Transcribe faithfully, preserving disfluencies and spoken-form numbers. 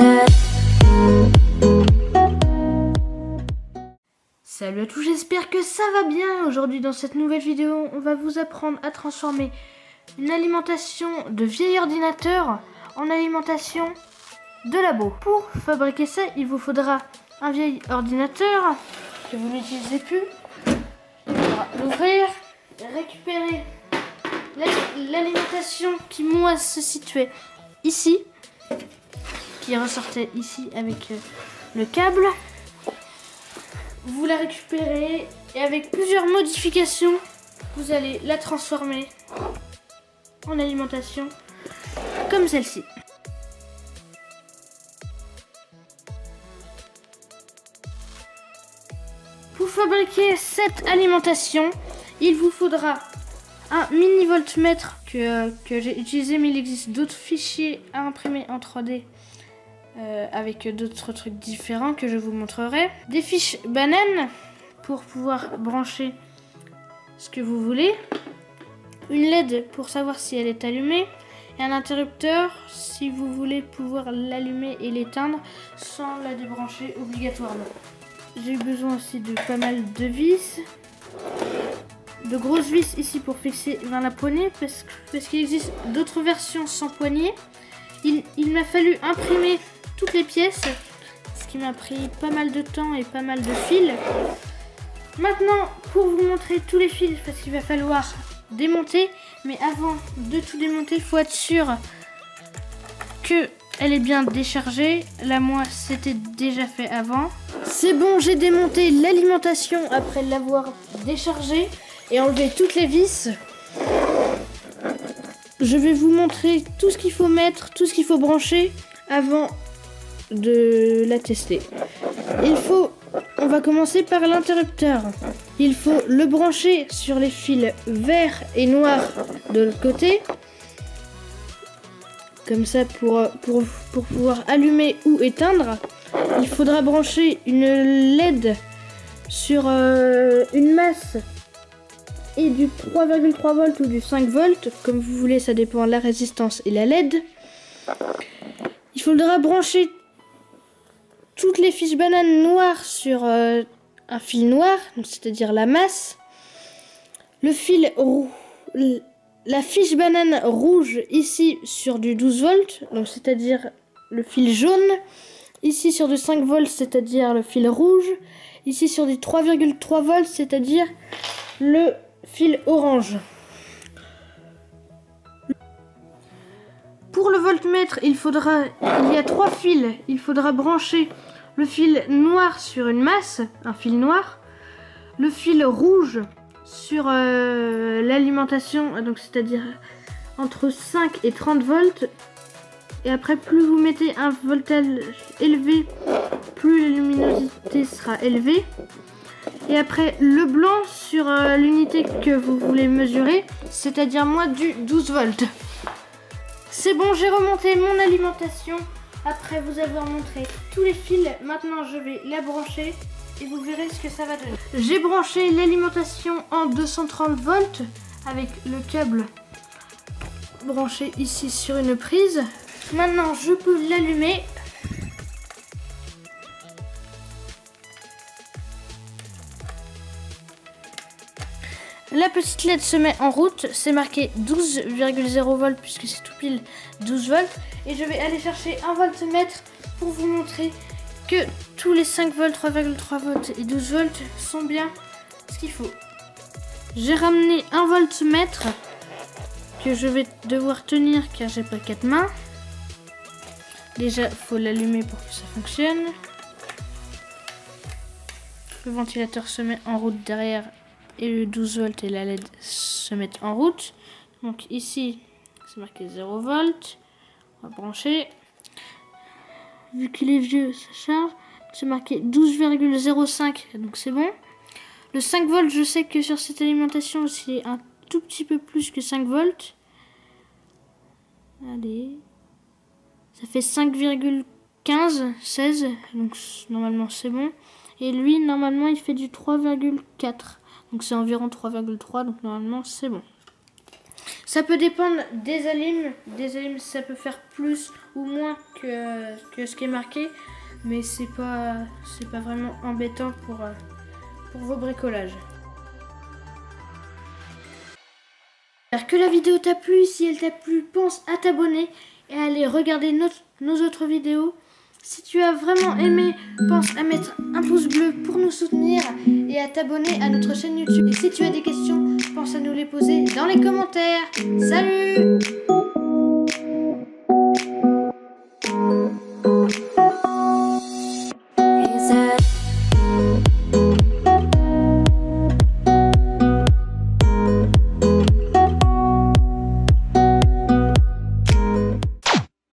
said. Salut à tous, j'espère que ça va bien. Aujourd'hui dans cette nouvelle vidéo, on va vous apprendre à transformer une alimentation de vieil ordinateur en alimentation de labo. Pour fabriquer ça, il vous faudra un vieil ordinateur que vous n'utilisez plus. Il faudra l'ouvrir, récupérer l'alimentation qui moi se situait ici, qui ressortait ici avec le câble. Vous la récupérez et avec plusieurs modifications, vous allez la transformer en alimentation comme celle-ci. Pour fabriquer cette alimentation, il vous faudra un mini voltmètre que, que j'ai utilisé, mais il existe d'autres fichiers à imprimer en trois D. Euh, avec d'autres trucs différents que je vous montrerai. Des fiches bananes pour pouvoir brancher ce que vous voulez. Une L E D pour savoir si elle est allumée. Et un interrupteur si vous voulez pouvoir l'allumer et l'éteindre sans la débrancher obligatoirement. J'ai eu besoin aussi de pas mal de vis. De grosses vis ici pour fixer vers la poignée parce, parce qu'il existe d'autres versions sans poignée. Il, il m'a fallu imprimer toutes les pièces, ce qui m'a pris pas mal de temps et pas mal de fils. Maintenant, pour vous montrer tous les fils, parce qu'il va falloir démonter, mais avant de tout démonter, il faut être sûr que elle est bien déchargée. Là, moi, c'était déjà fait avant. C'est bon, j'ai démonté l'alimentation après l'avoir déchargée et enlevé toutes les vis. Je vais vous montrer tout ce qu'il faut mettre, tout ce qu'il faut brancher avant de la tester. Il faut, on va commencer par l'interrupteur. Il faut le brancher sur les fils verts et noirs de l'autre côté. Comme ça pour, pour, pour pouvoir allumer ou éteindre. Il faudra brancher une L E D sur euh, une masse et du trois virgule trois volts ou du cinq volts, comme vous voulez, ça dépend de la résistance et la L E D. Il faudra brancher toutes les fiches bananes noires sur euh, un fil noir, c'est-à-dire la masse. Le fil roux, la fiche banane rouge ici sur du douze volts, donc c'est-à-dire le fil jaune. Ici sur du cinq volts, c'est-à-dire le fil rouge. Ici sur du trois virgule trois volts, c'est-à-dire le fil orange. Pour le voltmètre, il faudra, il y a trois fils. Il faudra brancher le fil noir sur une masse, un fil noir, le fil rouge sur euh, l'alimentation, donc c'est-à-dire entre cinq et trente volts. Et après, plus vous mettez un voltage élevé, plus la luminosité sera élevée. Et après, le blanc sur euh, l'unité que vous voulez mesurer, c'est-à-dire moi du douze volts. C'est bon, j'ai remonté mon alimentation. Après vous avoir montré tous les fils, maintenant je vais la brancher et vous verrez ce que ça va donner. J'ai branché l'alimentation en deux cent trente volts avec le câble branché ici sur une prise. Maintenant je peux l'allumer. La petite L E D se met en route, c'est marqué douze virgule zéro volts puisque c'est tout pile douze volts. Et je vais aller chercher un voltmètre pour vous montrer que tous les cinq volts, trois virgule trois volts et douze volts sont bien ce qu'il faut. J'ai ramené un voltmètre que je vais devoir tenir car j'ai pas quatre mains. Déjà, il faut l'allumer pour que ça fonctionne. Le ventilateur se met en route derrière. Et le douze volts et la L E D se mettent en route. Donc ici, c'est marqué zéro volts. On va brancher. Vu qu'il est vieux, ça charge. C'est marqué douze virgule zéro cinq, donc c'est bon. Le cinq volts, je sais que sur cette alimentation, c'est un tout petit peu plus que cinq volts. Allez. Ça fait cinq virgule quinze, seize. Donc normalement, c'est bon. Et lui, normalement, il fait du trois virgule quatre. Donc c'est environ trois virgule trois, donc normalement c'est bon. Ça peut dépendre des alim. Des alim, ça peut faire plus ou moins que, que ce qui est marqué. Mais c'est pas, c'est pas vraiment embêtant pour, euh, pour vos bricolages. J'espère que la vidéo t'a plu. Si elle t'a plu, pense à t'abonner et à aller regarder notre, nos autres vidéos. Si tu as vraiment aimé, pense à mettre un pouce bleu pour nous soutenir et à t'abonner à notre chaîne YouTube. Et si tu as des questions, pense à nous les poser dans les commentaires. Salut!